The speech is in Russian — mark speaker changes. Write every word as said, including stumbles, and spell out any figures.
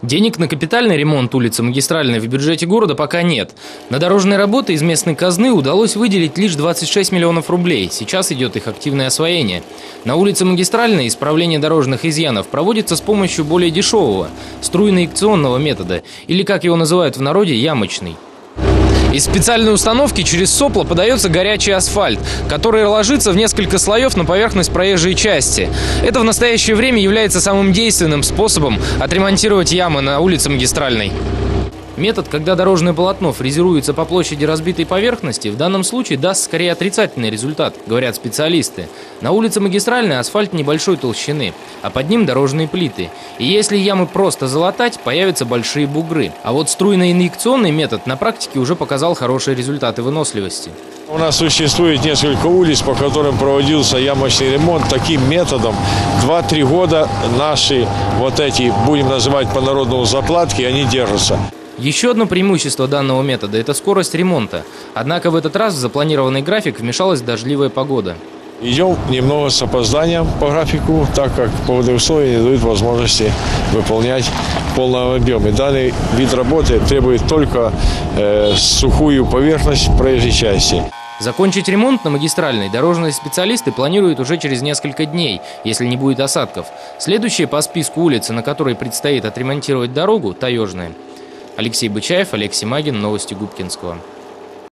Speaker 1: Денег на капитальный ремонт улицы Магистральной в бюджете города пока нет. На дорожные работы из местной казны удалось выделить лишь двадцать шесть миллионов рублей. Сейчас идет их активное освоение. На улице Магистральной исправление дорожных изъянов проводится с помощью более дешевого струйно-инъекционного метода, или, как его называют в народе, ямочный. Из специальной установки через сопло подается горячий асфальт, который ложится в несколько слоев на поверхность проезжей части. Это в настоящее время является самым действенным способом отремонтировать ямы на улице Магистральной. Метод, когда дорожное полотно фрезеруется по площади разбитой поверхности, в данном случае даст скорее отрицательный результат, говорят специалисты. На улице Магистральной асфальт небольшой толщины, а под ним дорожные плиты. И если ямы просто залатать, появятся большие бугры. А вот струйно-инъекционный метод на практике уже показал хорошие результаты выносливости.
Speaker 2: У нас существует несколько улиц, по которым проводился ямочный ремонт таким методом. два-три года наши вот эти, будем называть по-народному, заплатки, они держатся.
Speaker 1: Еще одно преимущество данного метода – это скорость ремонта. Однако в этот раз в запланированный график вмешалась дождливая погода.
Speaker 2: Идем немного с опозданием по графику, так как погодные условия не дают возможности выполнять в полном объеме. Данный вид работы требует только э, сухую поверхность проезжей части.
Speaker 1: Закончить ремонт на Магистральной дорожные специалисты планируют уже через несколько дней, если не будет осадков. Следующая по списку улицы, на которой предстоит отремонтировать дорогу – Таежная. Алексей Бычаев, Олег Семагин, новости Губкинского.